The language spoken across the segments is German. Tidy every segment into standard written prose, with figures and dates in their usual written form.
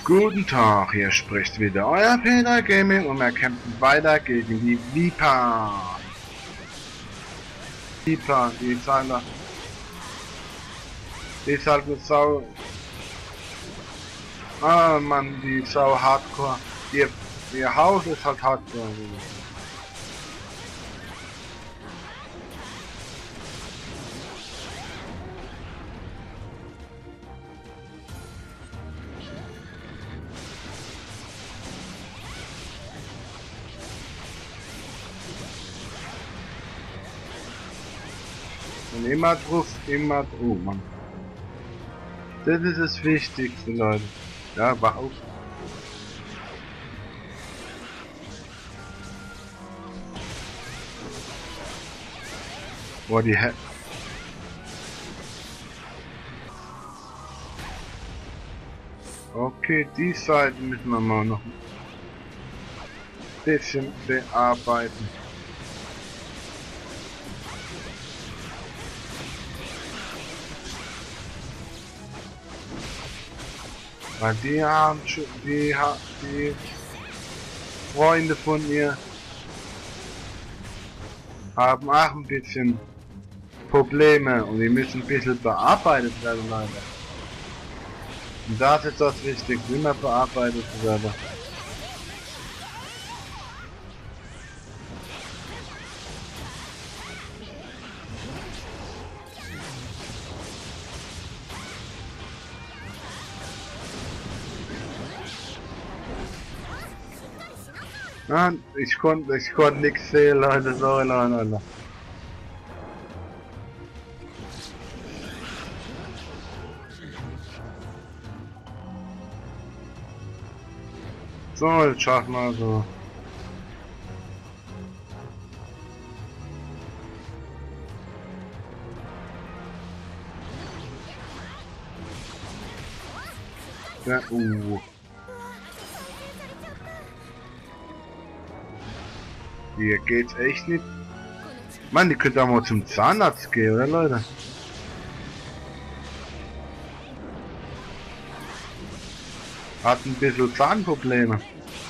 Guten Tag, hier spricht wieder euer Peter Gaming und wir kämpfen weiter gegen die Viper. Viper, die ist halt eine Sau. Ah Mann, die ist Sau hardcore. Ihr Haus ist halt hardcore. Und immer drauf, oh Mann. Das ist das Wichtigste, Leute. Ja, wach auf. Boah, die Okay, die Seite müssen wir mal noch ein bisschen bearbeiten. Weil die haben schon, die Freunde von ihr haben auch ein bisschen Probleme und die müssen ein bisschen bearbeitet werden, leider. Und das ist das Wichtigste, immer bearbeitet werden. Nein, ich konnte nichts sehen, Leute, sorry, Leute. So, jetzt schaffen wir so. Ja, Hier geht's echt nicht. Mann, die könnte auch mal zum Zahnarzt gehen, oder Leute? Hat ein bisschen Zahnprobleme.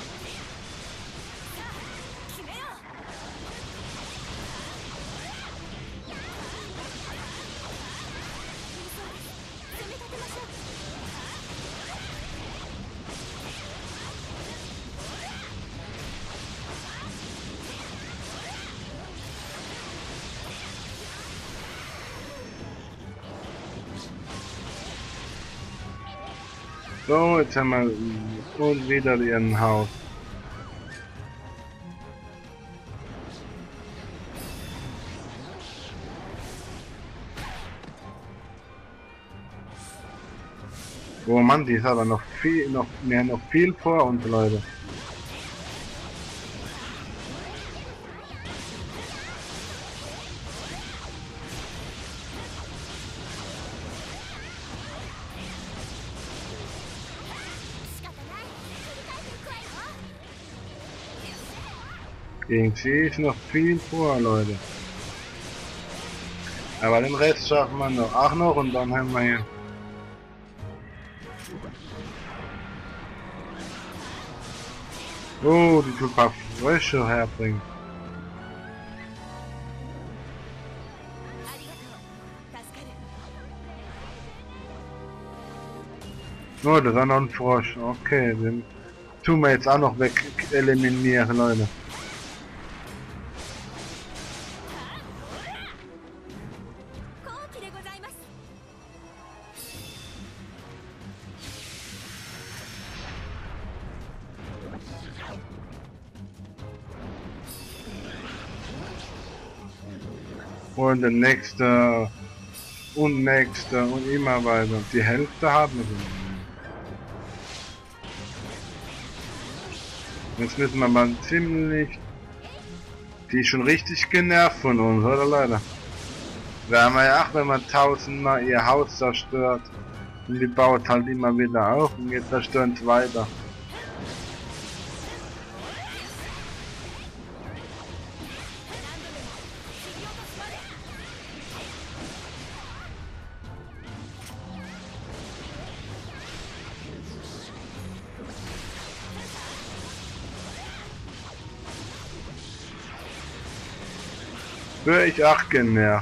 So, jetzt haben wir und wieder ihren Haus. Oh Mann, die ist aber noch viel vor uns, Leute. Gegen sie ist noch viel vor, Leute. Aber den Rest schaffen wir noch. Ach noch und dann haben wir hier. Oh, die tut ein paar Frösche herbringen. Oh, da ist noch ein Frosch. Okay, den tun wir jetzt auch noch weg eliminieren, Leute. Und der nächste und nächste und immer weiter. Die Hälfte haben wir. Jetzt müssen wir mal ziemlich... Die ist schon richtig genervt von uns, oder Leute? Da haben wir ja auch, wenn man tausendmal ihr Haus zerstört. Und die baut halt immer wieder auf und jetzt zerstören es weiter. Wäre ich auch genervt.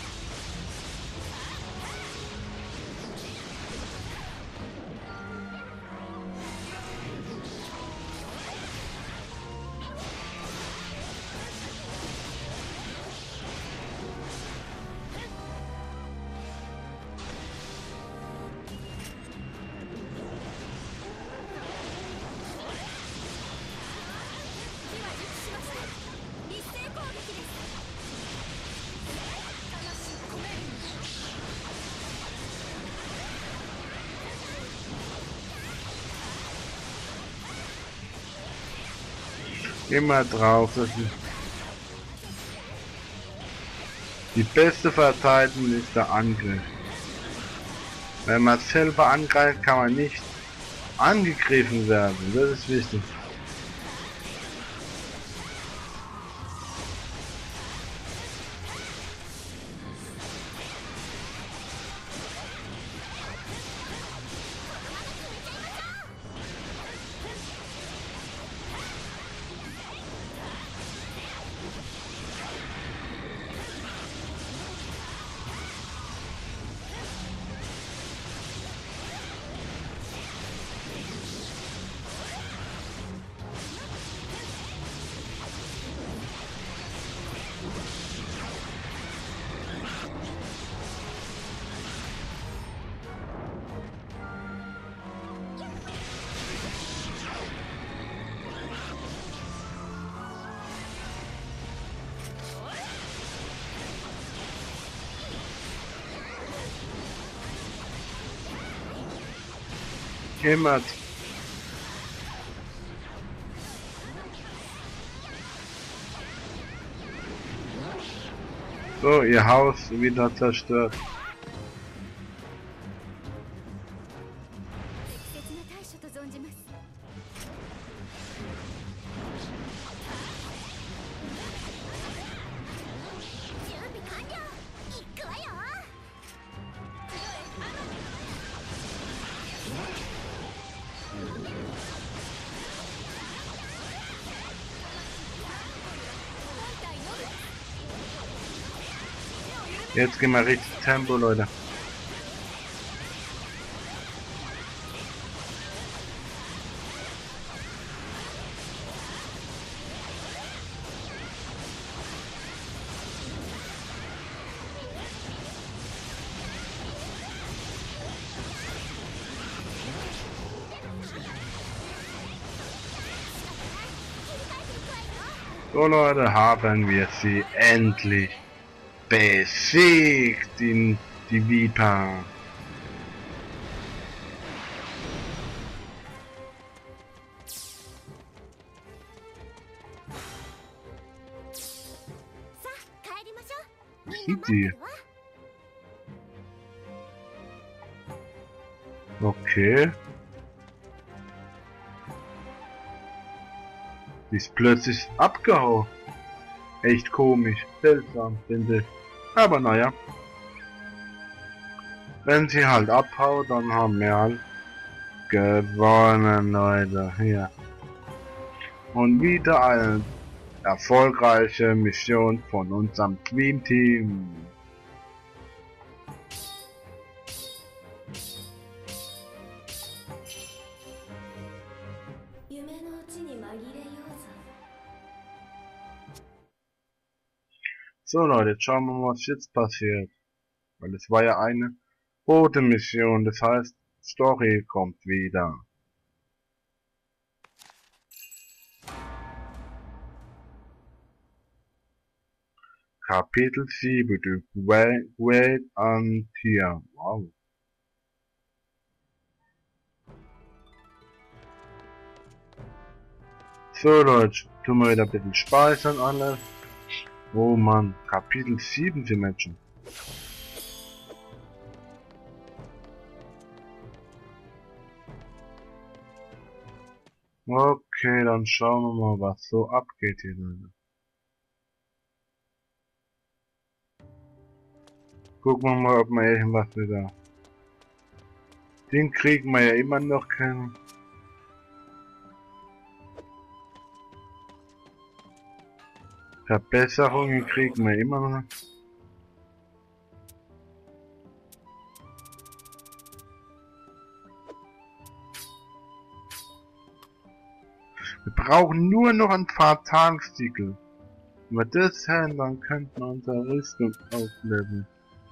Immer drauf, das ist die beste Verteidigung ist der Angriff. Wenn man selber angreift, kann man nicht angegriffen werden. Das ist wichtig. Hämmert. So, ihr Haus wieder zerstört. Jetzt gehen wir richtig Tempo, Leute. So Leute, haben wir sie endlich besiegt, die Viper. Sind die? Okay. Die ist plötzlich abgehauen. Echt komisch, seltsam, finde ich. Aber naja. Wenn sie halt abhaut, dann haben wir halt gewonnen, Leute. Hier. Und wieder eine erfolgreiche Mission von unserem Dream Team. So Leute, jetzt schauen wir mal, was jetzt passiert. Weil es war ja eine Bodenmission, das heißt, Story kommt wieder. Kapitel 7, The Great Antia. Wow. So Leute, tun wir wieder ein bisschen speichern alles. Oh Mann, Kapitel 7 sind wir schon. Okay, dann schauen wir mal, was so abgeht hier, Leute. Gucken wir mal, ob wir irgendwas wieder... Den kriegen wir ja immer noch kennen. Verbesserungen kriegen wir immer noch. Wir brauchen nur noch ein paar Tagstitel. Wenn wir das haben, dann könnten wir unsere Rüstung aufleveln.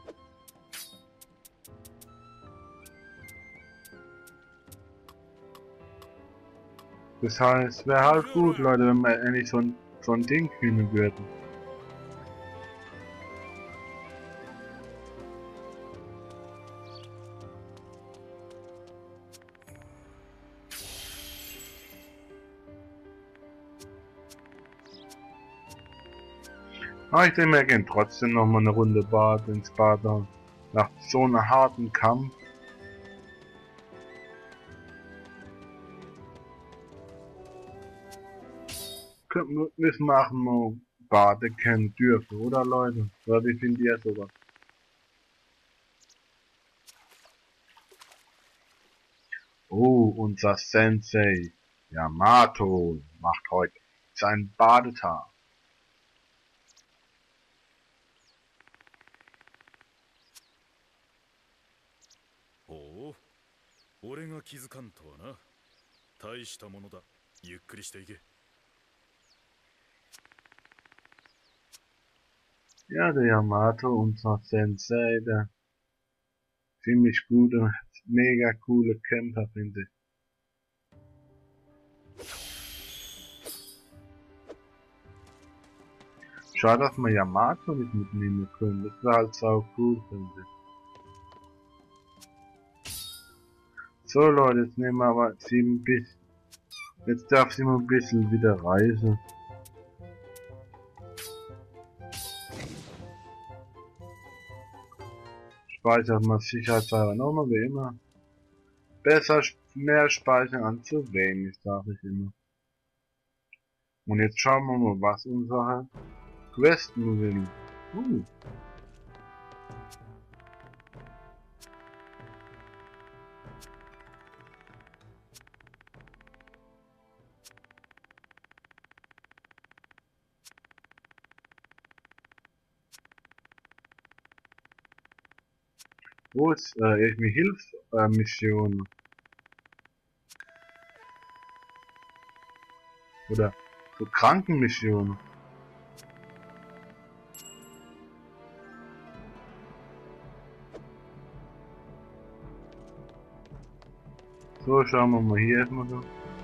Das heißt, wäre halt gut, Leute, wenn wir endlich so ein Ding finden würden. Aber ich denke, wir gehen trotzdem noch mal eine Runde ins Bad. Nach so einem harten Kampf. Müssen wir auch noch Bade kennen dürfen, oder Leute? Oder wie findet ihr sowas? Oh, unser Sensei Yamato macht heute seinen Badetag. Oh, 俺が気づかんとはな。大したものだ。ゆっくりしていけ。 Ja, der Yamato, unser Sensei, der ziemlich gut und mega coole Kämpfer, finde ich. Schade, dass wir Yamato nicht mitnehmen können. Das wäre halt sau cool, finde ich. So Leute, jetzt nehmen wir aber jetzt darf sie mal ein bisschen wieder reisen. Speichert man sicherheitshalber nochmal wie immer. Besser mehr speichern als zu wenig, sage ich immer. Und jetzt schauen wir mal, was unsere Questen will. Wo ist irgendwie Hilfsmission? Oder so Krankenmission? So, schauen wir mal hier erstmal so.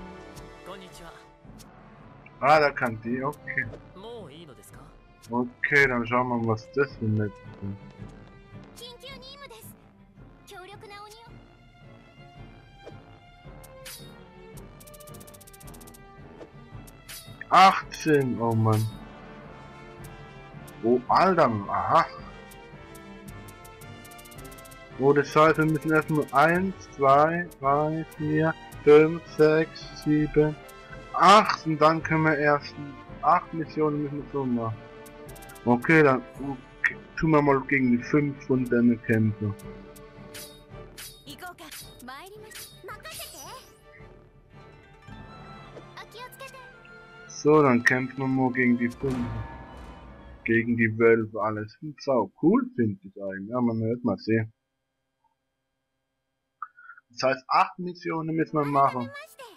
Ah, da kann die, okay. Okay, dann schauen wir mal, was das für ein Netz ist. 18, oh Mann. Oh, Alter, aha. Oh, das heißt, wir müssen erstmal 1, 2, 3, 4, 5, 6, 7, 8 und dann können wir erst 8 Missionen müssen wir so machen. Okay, dann tun wir mal gegen die 5 von denen kämpfen. So, dann kämpfen wir mal gegen die 5. Gegen die Wölfe, alles. Sau cool, finde ich eigentlich. Ja, man hört mal sehen. Das heißt, 8 Missionen müssen wir machen.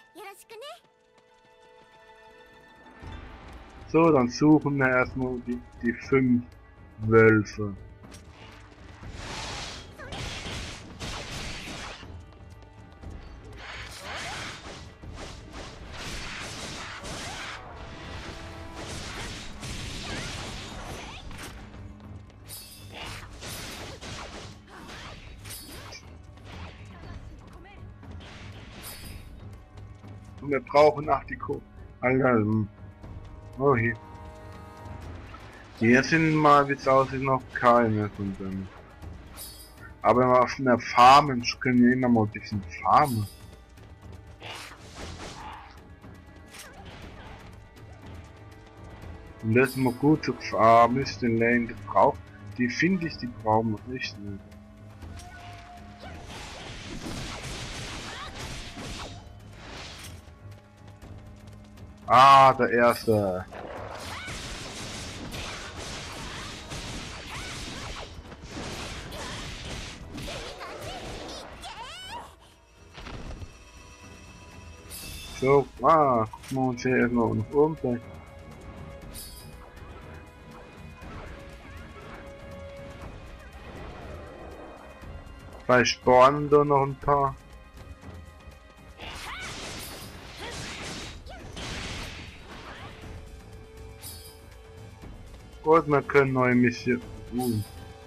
So, dann suchen wir erstmal die 5 Wölfe. Und wir brauchen Alter, oh hier. Hier sind mal, wie es aussieht, noch keine von denen. Aber wenn wir auf einer Farmen können wir immer mal ein bisschen farmen. Und das ist mal gut zu farmen, ist den Lane, die finde ich, die brauchen wir nicht. Ah, der erste. So, gucken wir uns hier erstmal noch um. Vielleicht. Vielleicht spawnen da noch ein paar. Und wir können neue Missionen.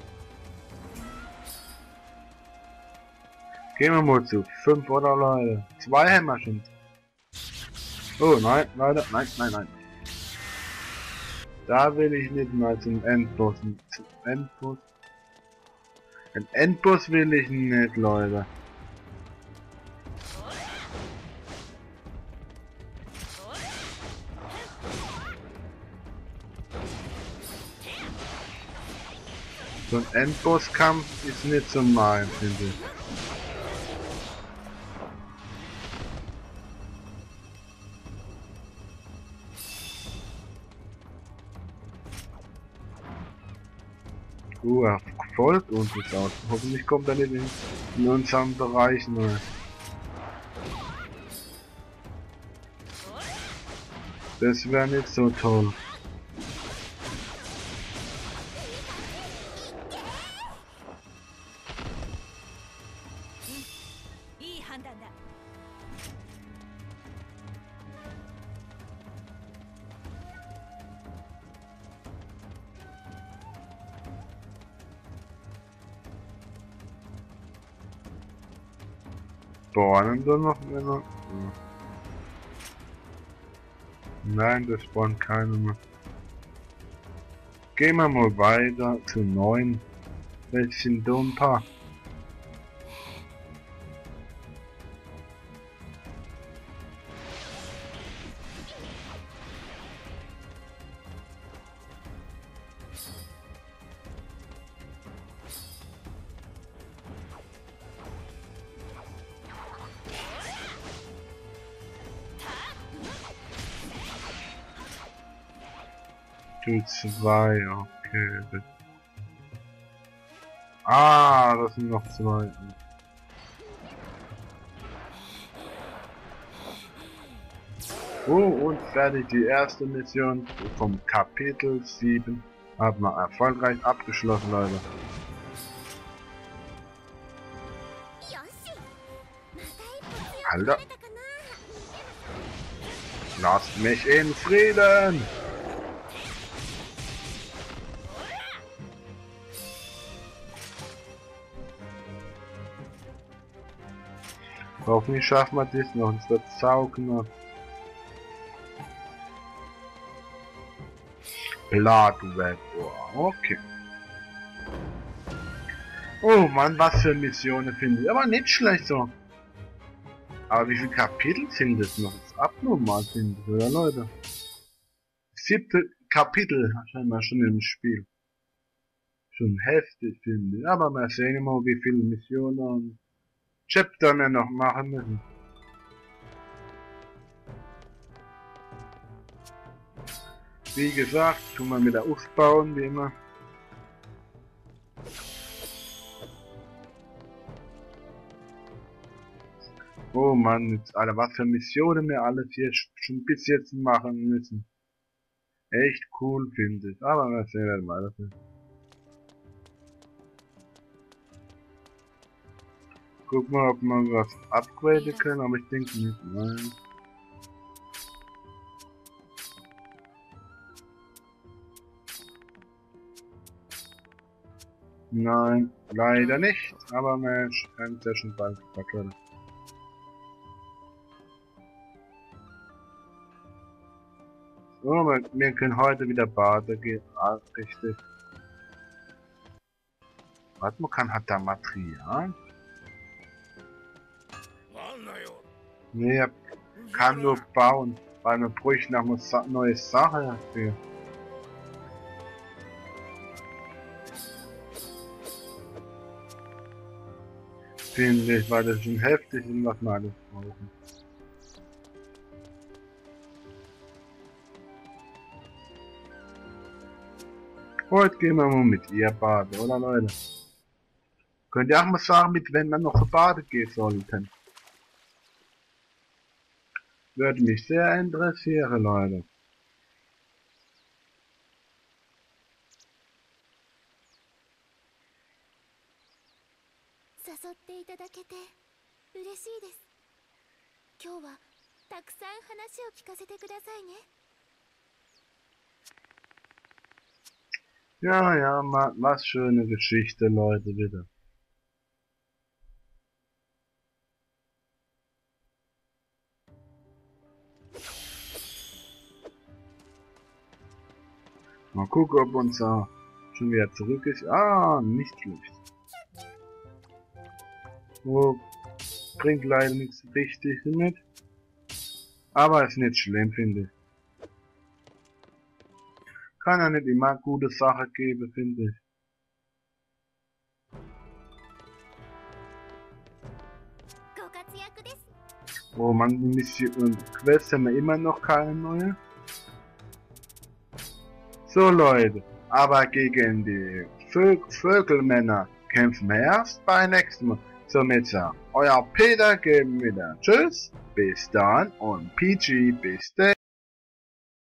Gehen wir mal zu 5 oder Leute. 2 haben wir schon. Oh nein, Leute, nein. Da will ich nicht mal zum Endboss. Zum Endboss. Ein Endboss will ich nicht, Leute. So ein Endbosskampf ist nicht so mein, finde ich. Er folgt uns jetzt aus. Hoffentlich kommt er nicht in unseren Bereich nur. Das wäre nicht so toll. Spawnen da noch mehr? Ja. Nein, das spawnt keine mehr. Gehen wir mal weiter zu 9. Welche sind da ein paar? Du 2, okay. Ah, das sind noch 2. Oh, und fertig, die erste Mission vom Kapitel 7 hat man erfolgreich abgeschlossen, Leute. Alter! Lasst mich in Frieden! Hoffentlich schaffen wir das noch, es wird sauknapp. Blood Red War, okay. Oh Mann, was für Missionen finde ich, aber nicht schlecht so. Aber wie viele Kapitel sind das noch? Das ist abnormal, finde ich, oder Leute? 7. Kapitel scheinbar schon im Spiel. Schon heftig, finde ich. Aber mal sehen mal, wie viele Missionen und Chapter wir noch machen müssen. Wie gesagt, tun wir wieder aufbauen, wie immer. Oh Mann, jetzt, Alter, was für Missionen wir alles hier schon bis jetzt machen müssen. Echt cool, finde ich. Aber wir sehen halt mal dafür. Guck mal, ob man was upgraden können, aber ich denke nicht, nein. Nein, leider nicht, aber wir haben es ja schon bald gepackt. So, wir können heute wieder baden gehen, richtig. Was man kann, hat da Material? Nee, er kann nur bauen, weil man bräuchte noch eine neue Sache dafür. Finde ich, weil das schon heftig ist, was wir alles brauchen. Heute gehen wir mal mit ihr baden, oder Leute? Könnt ihr auch mal sagen, mit wenn man noch baden gehen sollten? Würde mich sehr interessieren, Leute. 誘っていただけて嬉しいです。今日はたくさん話を聞かせてくださいね。 Ja, ja, was schöne Geschichte, Leute, bitte. Mal gucken, ob unser schon wieder zurück ist. Ah, nicht schlecht. Oh, bringt leider nichts richtig mit. Aber ist nicht schlimm, finde ich. Kann ja nicht immer gute Sache geben, finde ich. Oh man, die Mission Quest haben wir immer noch keine neue. So Leute, aber gegen die Vögelmänner kämpfen wir erst bei nächsten Mal. Somit euer Peter geben wieder Tschüss, bis dann und PG bis dann.